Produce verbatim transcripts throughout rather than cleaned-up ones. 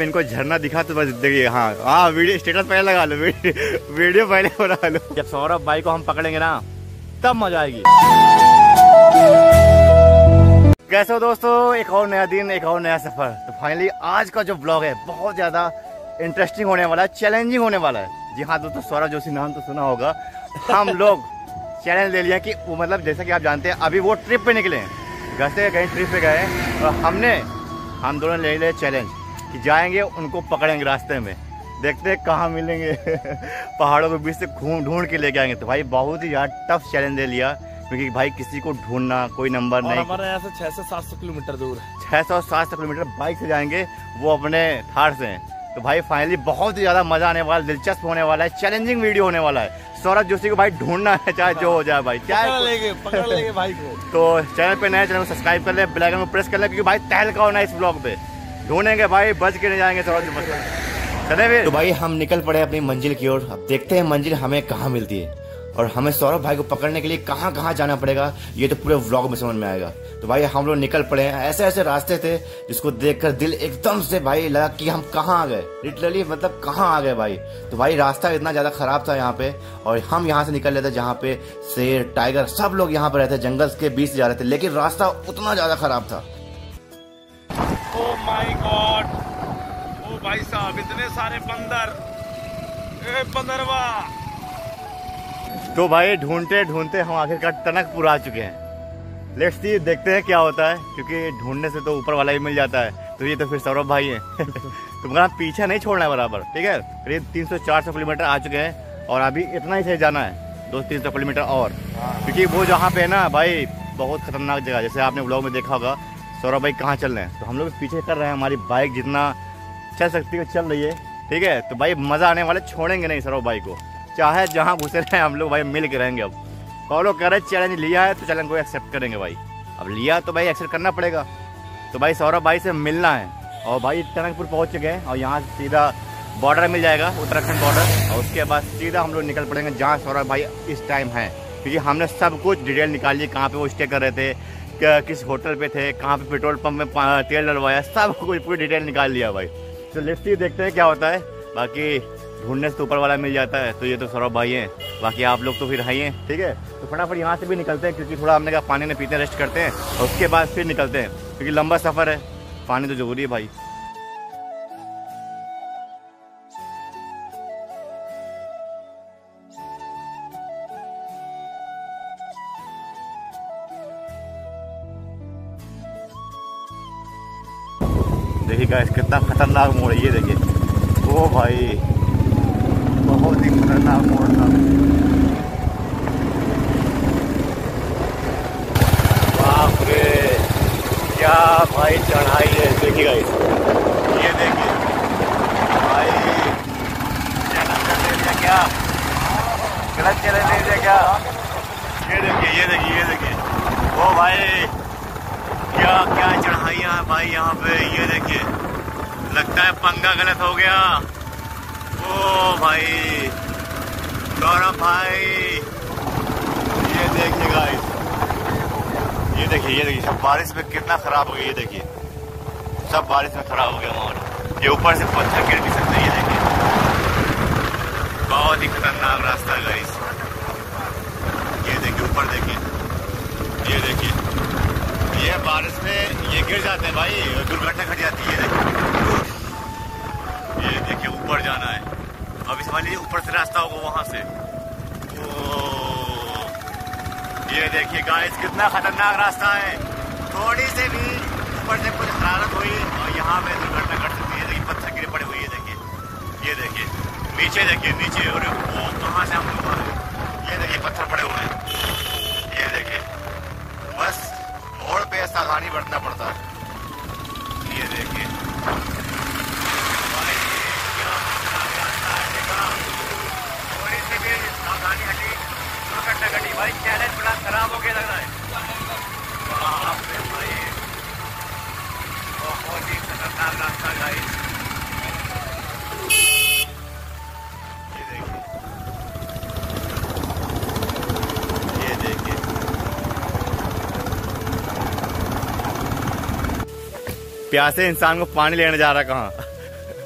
पे इनको झरना दिखा तो बस देखिए। हाँ हाँ वीडियो स्टेटस पहले लगा लो, वीडियो पहले बना लो। जब सौरभ भाई को हम पकड़ेंगे ना तब मजा आएगी। कैसे हो दोस्तों, एक और नया दिन, एक और नया सफर। तो फाइनली आज का जो ब्लॉग है बहुत ज्यादा इंटरेस्टिंग होने वाला है, चैलेंजिंग होने वाला है। जी हाँ दोस्तों, सौरभ जोशी नाम तो सुना होगा। हम लोग चैलेंज ले लिया कि वो मतलब जैसा कि आप जानते हैं अभी वो ट्रिप पे निकले हैं, घर से कहीं ट्रिप पे गए और हमने हम दोनों ले लिया चैलेंज कि जाएंगे उनको पकड़ेंगे रास्ते में, देखते हैं कहाँ मिलेंगे। पहाड़ों के बीच से घूम ढूंढ के लेके आएंगे। तो भाई बहुत ही यार टफ चैलेंज ले लिया, क्योंकि भाई किसी को ढूंढना कोई नंबर नहीं। हमारे यहाँ से छह से सात सौ किलोमीटर दूर है, छह सौ सात सौ किलोमीटर बाइक से जाएंगे, वो अपने थार से। तो भाई फाइनली बहुत ही ज्यादा मजा आने वाला, दिलचस्प होने वाला है, चैलेंजिंग वीडियो होने वाला है। सौरभ जोशी को भाई ढूंढना है, चाहे जो हो जाए भाई, चाहे पकड़ लेंगे पकड़ लेंगे भाई को। तो चैनल पे नए, चैनल को सब्सक्राइब कर ले, बेल आइकन को प्रेस कर ले, क्योंकि भाई तहलका होना है इस ब्लॉग पे। ढूंढेंगे भाई, बच के नहीं जाएंगे सौरभ जोशी। चले फिर। तो भाई हम निकल पड़े अपनी मंजिल की ओर। अब देखते हैं मंजिल हमें कहाँ मिलती है और हमें सौरभ भाई को पकड़ने के लिए कहाँ कहाँ जाना पड़ेगा, ये तो पूरे व्लॉग में समझ में आएगा। तो भाई हम लोग निकल पड़े हैं। ऐसे ऐसे रास्ते थे जिसको देखकर दिल एकदम से भाई लगा कि हम कहाँ आ गए, लिटरली मतलब कहाँ आ गए भाई। तो भाई रास्ता इतना ज्यादा खराब था यहाँ पे, और हम यहाँ से निकल रहे थे जहाँ पे शेर, टाइगर सब लोग यहाँ पे रहते, जंगल के बीच से जा रहे थे, लेकिन रास्ता उतना ज्यादा खराब था। ओ माय गॉड, ओ भाई साहब इतने सारे बंदर, ए बंदरवा। तो भाई ढूंढते ढूंढते हम आखिरकार टनकपुर आ चुके हैं। लेट्स सी, देखते हैं क्या होता है, क्योंकि ढूंढने से तो ऊपर वाला ही मिल जाता है। तो ये तो फिर सौरभ भाई हैं। तो मगर पीछा नहीं छोड़ना है बराबर, ठीक है। करीब तीन सौ चार सौ किलोमीटर आ चुके हैं और अभी इतना ही सही जाना है, दो तीन सौ किलोमीटर और। क्योंकि वो जहाँ पे है ना भाई बहुत खतरनाक जगह, जैसे आपने ब्लॉग में देखा होगा सौरभ भाई कहाँ चल रहे हैं। तो हम लोग पीछे कर रहे हैं, हमारी बाइक जितना चल सकती है चल रही है, ठीक है। तो भाई मजा आने वाले, छोड़ेंगे नहीं सौरभ भाई को, चाहे जहाँ घुसे रहे हम लोग भाई मिल के रहेंगे। अब फॉलो कर रहे, चैलेंज लिया है तो चैलेंज को एक्सेप्ट करेंगे भाई। अब लिया तो भाई एक्सेप्ट करना पड़ेगा। तो भाई सौरभ भाई से मिलना है और भाई टनकपुर पहुंच चुके हैं और यहाँ से सीधा बॉर्डर मिल जाएगा, उत्तराखंड बॉर्डर। और उसके बाद सीधा हम लोग निकल पड़ेंगे जहाँ सौरभ भाई इस टाइम है, क्योंकि हमने सब कुछ डिटेल निकाल ली, कहाँ पे वो स्टे कर रहे थे, किस होटल पे थे, कहाँ पे पेट्रोल पंप में तेल डलवाया, सब कुछ पूरी डिटेल निकाल लिया भाई। तो लेट्स सी, देखते हैं क्या होता है। बाकी ढूंढने से तो ऊपर वाला मिल जाता है, तो ये तो सौरभ भाई हैं, बाकी आप लोग तो फिर हैं, ठीक है। तो फटाफट यहाँ से भी निकलते हैं, क्योंकि थोड़ा हमने कहा पानी में पीते रेस्ट करते हैं और उसके बाद फिर निकलते हैं, क्योंकि लंबा सफ़र है, पानी तो जरूरी है भाई। देखिए गाइस कितना खतरनाक मोड़ है, ये देखिए। ओ भाई बहुत ही खतरनाक मोड़ था। बाप रे क्या भाई चढ़ाई है, देखिए गाइस, ये देखिए भाई चैलेंज ले लिया क्या, गलत चैलेंज ले लिया क्या। ये देखिए ये देखिए ये देखिए ओ भाई क्या क्या चढ़ाइयाँ हैं भाई यहाँ पे, ये देखिए। लगता है पंगा गलत हो गया। ओ भाई गौरव भाई, ये देखिए गाइस, ये देखिए ये देखिए सब बारिश में कितना खराब हो गया, ये देखिए सब बारिश में खराब हो गया मोड़। ये ऊपर से पत्थर गिर भी सकते हैं, ये देखिए बहुत ही खतरनाक रास्ता है गाइस। ये देखिए ऊपर देखिए, ये देखिए ये बारिश में ये गिर जाते हैं भाई, दुर्घटना घट जाती है। ये देखिए ऊपर जाना है, अब इस वाली ऊपर से रास्ता होगा वहां से। ओ ये देखिए गाइस कितना खतरनाक रास्ता है, थोड़ी से भी ऊपर से कुछ हरारत हुई और यहाँ पे दुर्घटना घट सकती है। देखिए पत्थर गिरे पड़े हुए, ये देखिए ये देखिए नीचे देखिए नीचे, और वो कहाँ से हम लोग आ गए, ये देखिए पत्थर पड़े हुए हैं, ये देखिए। बस मोड़ पे सावधानी बरतना पड़ता है, ये देखिए थोड़ी सी भी सावधानी हटी दुर्घटना घटी भाई। चैलेंज बड़ा खराब हो गया लग रहा है भाई, बहुत ही खतरनाक रास्ता गाइस। ये देखिए ये देखिए प्यासे इंसान को पानी लेने जा रहा कहाँ।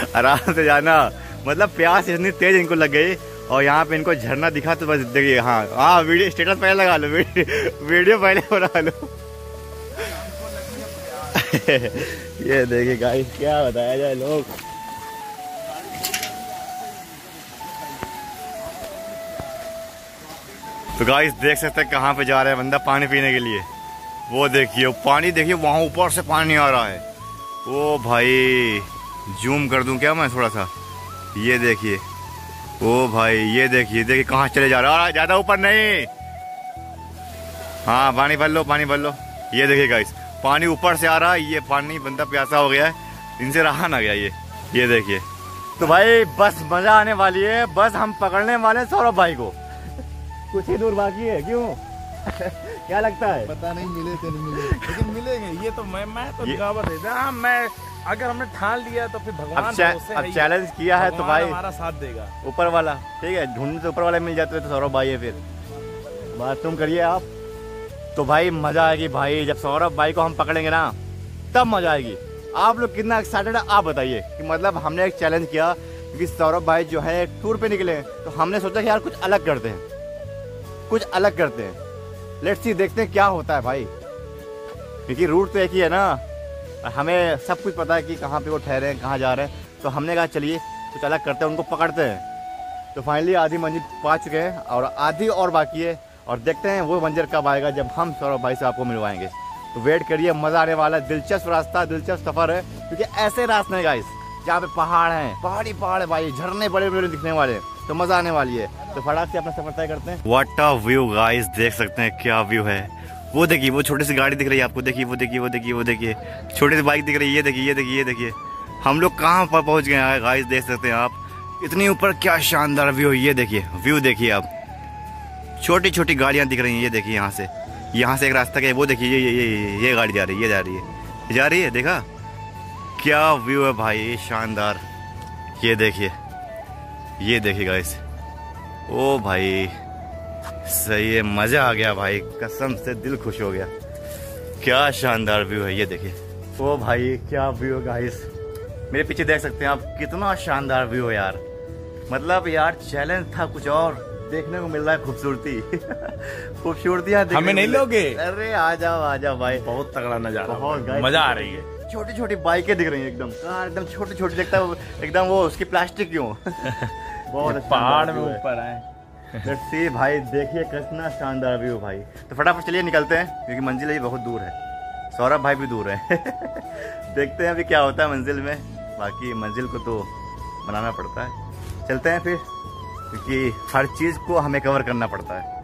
आराम से जाना। मतलब प्यास इतनी तेज इनको लग गई और यहाँ पे इनको झरना दिखा तो बस देखिए। हाँ हाँ वीडियो स्टेटस पहले लगा लो, वीडियो पहले बना लो। ये देखिए गाइस क्या बताया जाए लोग। तो गाइस देख सकते हैं कहाँ पे जा रहा है बंदा पानी पीने के लिए। वो देखिए पानी, देखिए वहाँ ऊपर से पानी आ रहा है। ओ भाई जूम कर दूं क्या मैं थोड़ा सा, ये देखिए। ओ भाई ये देखिए, देखिए कहाँ चले जा रहा है, ज्यादा ऊपर नहीं। हाँ पानी भर लो, पानी भर लो। ये देखिए गाइस पानी ऊपर से आ रहा है, ये पानी बंदा प्यासा हो गया है, इनसे रहा ना गया ये। ये देखिए तो भाई बस मजा आने वाली है, बस हम पकड़ने वाले सौरभ भाई को। कुछ ही दूर बाकी है, क्यों? क्या लगता है? पता नहीं मिले तो नहीं मिले, लेकिन मिलेंगे। ये तो मैं मैं तो दिखावा देता। हाँ मैं अगर हमने ठान लिया तो फिर भगवान अब, अब चैलेंज किया है तो भाई हमारा साथ देगा ऊपर वाला। ठीक है ढूंढने से ऊपर वाला मिल जाते तो सौरभ भाई है, फिर बात तुम करिए आप। तो भाई मजा आएगी भाई, जब सौरभ भाई को हम पकड़ेंगे ना तब मजा आएगी। आप लोग कितना एक्साइटेड है आप बताइए। कि मतलब हमने एक चैलेंज किया क्योंकि सौरभ भाई जो है टूर पे निकले तो हमने सोचा कि यार कुछ अलग करते हैं, कुछ अलग करते हैं। लेट्स सी देखते हैं क्या होता है भाई, क्योंकि रूट तो एक ही है ना, हमें सब कुछ पता है कि कहाँ पे वो ठहरे हैं, कहाँ जा रहे हैं। तो हमने कहा चलिए कुछ अलग करते हैं, उनको पकड़ते हैं। तो फाइनली आधी मंजिल पा चुके हैं और आधी और बाकी है, और देखते हैं वो मंजर कब आएगा जब हम सौरभ भाई से आपको मिलवाएंगे। तो वेट करिए, मजा आने वाला है। दिलचस्प रास्ता, दिलचस्प सफर है, क्योंकि ऐसे रास्ते हैं गाइस जहाँ पे पहाड़ हैं, पहाड़ी पहाड़ है भाई, झरने बड़े बड़े दिखने वाले, तो मजा आने वाली है। तो फटाक से अपना सफर तय करते हैं। व्हाट अ व्यू गाइस, देख सकते हैं क्या व्यू है। वो देखिए वो छोटी सी गाड़ी दिख रही है आपको, देखिए वो देखिए वो देखिए वो देखिए छोटी सी बाइक दिख रही है, ये देखिए ये देखिए ये देखिए हम लोग कहाँ पर पहुँच गए हैं गाइस, देख सकते हैं आप। इतनी ऊपर क्या शानदार व्यू, ये देखिए व्यू देखिए आप। छोटी छोटी गाड़ियाँ दिख रही हैं, ये देखिए यहाँ से, यहाँ से एक रास्ता क्या है, वो देखिए ये ये ये ये गाड़ी जा रही है, ये जा रही है, जा रही है। देखा क्या व्यू है भाई, शानदार। ये देखिए ये देखिए गाइस, ओ भाई सही है, मजा आ गया भाई, कसम से दिल खुश हो गया। क्या शानदार व्यू है, ये देखिए। ओ भाई क्या व्यू है गाइस, मेरे पीछे देख सकते हैं आप, कितना शानदार व्यू है यार। मतलब यार चैलेंज था कुछ और, देखने को मिल रहा है खूबसूरती। खूबसूरतियाँ हमें नहीं लोगे? अरे आ जाओ आ जाओ भाई, बहुत तगड़ा नजारा, बहुत मजा आ रही है। छोटी छोटी बाइकें दिख रही हैं एकदम, कार एकदम छोटी छोटी दिखता है एकदम, वो उसकी प्लास्टिक क्यों। बहुत पहाड़ में ऊपर आए। लेट्स सी भाई, देखिए कितना शानदार व्यू भाई। तो फटाफट चलिए निकलते हैं, क्योंकि मंजिल ही बहुत दूर है, सौरभ भाई भी दूर है। देखते हैं अभी क्या होता है मंजिल में, बाकी मंजिल को तो बनाना पड़ता है। चलते हैं फिर, क्योंकि हर चीज़ को हमें कवर करना पड़ता है।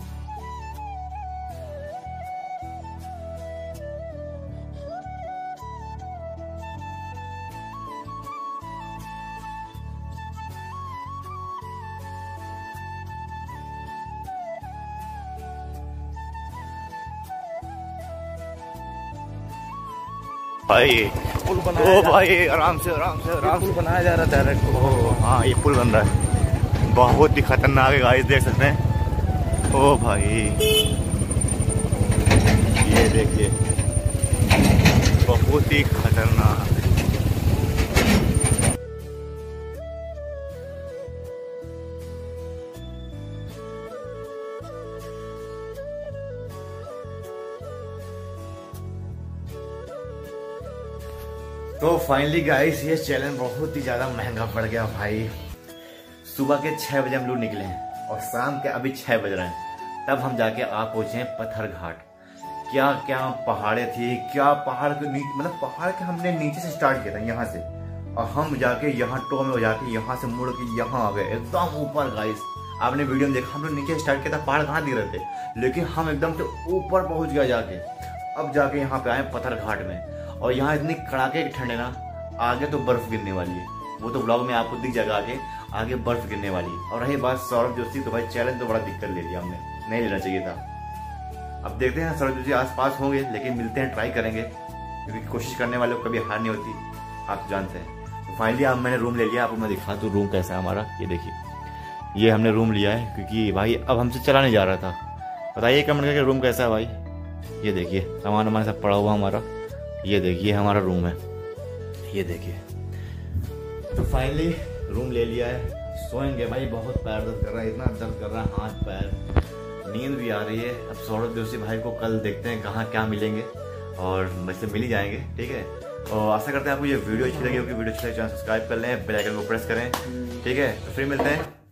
भाई पुल ओ भाई आराम से आराम से आराम से बनाया जा रहा है डायरेक्ट। हाँ ये पुल बन रहा है, बहुत ही खतरनाक है गाइस, देख सकते हैं। ओ भाई ये देखिए बहुत ही खतरनाक। तो फाइनली गाइस ये चैलेंज बहुत ही ज्यादा महंगा पड़ गया भाई। सुबह के छह बजे हम लोग निकले हैं और शाम के अभी छह बज रहे हैं, तब हम जाके आ पहुंचे हैं पत्थर घाट। क्या क्या पहाड़े थी, क्या पहाड़ के नीचे, मतलब पहाड़ के हमने नीचे से स्टार्ट किया था यहाँ से, और हम जाके यहाँ टो में जाके यहाँ से मुड़ के यहाँ आ गए एकदम ऊपर गाइस। आपने वीडियो में देखा हम लोग नीचे स्टार्ट किया था, पहाड़ कहाँ दिख रहे थे, लेकिन हम एकदम से ऊपर पहुंच गया जाके। अब जाके यहाँ पे आए पत्थर घाट में, और यहाँ इतनी कड़ाके की ठंड है ना, आगे तो बर्फ गिरने वाली है, वो तो ब्लॉग में आपको दिख जाएगा आगे, आगे बर्फ गिरने वाली है। और रही बात सौरभ जोशी, तो भाई चैलेंज तो बड़ा दिक्कत ले लिया हमने, नहीं लेना चाहिए था। अब देखते हैं सौरभ जोशी आस पास होंगे, लेकिन मिलते हैं, ट्राई करेंगे, क्योंकि कोशिश करने वाले को कभी हार नहीं होती, आप तो जानते हैं। तो फाइनली अब मैंने रूम ले लिया, आपको मैं दिखा दूँ रूम कैसा है हमारा। ये देखिए ये हमने रूम लिया है, क्योंकि भाई अब हमसे चला नहीं जा रहा था। बताइए कमेंट करके रूम कैसा है भाई। ये देखिए सामान वामान सब पड़ा हुआ हमारा, ये देखिए हमारा रूम है, ये देखिए तो फाइनली रूम ले लिया है, सोएंगे भाई। बहुत पैर दर्द कर रहा है, इतना दर्द कर रहा है हाथ पैर, नींद भी आ रही है। अब सौरभ जोशी भाई को कल देखते हैं कहाँ क्या मिलेंगे, और मुझसे मिल ही जाएंगे, ठीक है। और आशा करते हैं आपको ये वीडियो अच्छी लगी होगी। वीडियो अच्छी लगी चैनल सब्सक्राइब कर लें, बेल आइकन को प्रेस करें, ठीक है। तो फिर मिलते हैं